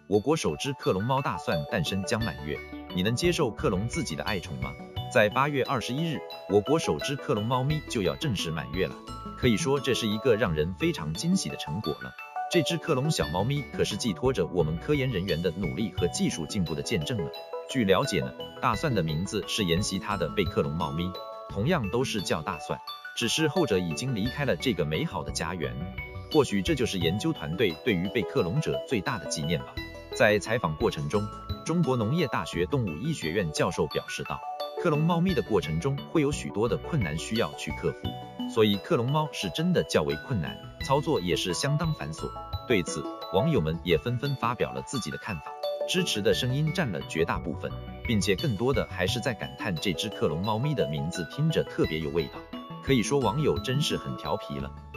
我国首只克隆猫大蒜诞生将满月，你能接受克隆自己的爱宠吗？在8月21日，我国首只克隆猫咪就要正式满月了，可以说这是一个让人非常惊喜的成果了。这只克隆小猫咪可是寄托着我们科研人员的努力和技术进步的见证了。据了解呢，大蒜的名字是沿袭它的贝克隆猫咪，同样都是叫大蒜，只是后者已经离开了这个美好的家园。或许这就是研究团队对于被克隆者最大的纪念吧。在采访过程中，中国农业大学动物医学院教授表示道，克隆猫咪的过程中会有许多的困难需要去克服，所以克隆猫是真的较为困难，操作也是相当繁琐。对此，网友们也纷纷发表了自己的看法，支持的声音占了绝大部分，并且更多的还是在感叹这只克隆猫咪的名字听着特别有味道。可以说网友真是很调皮了。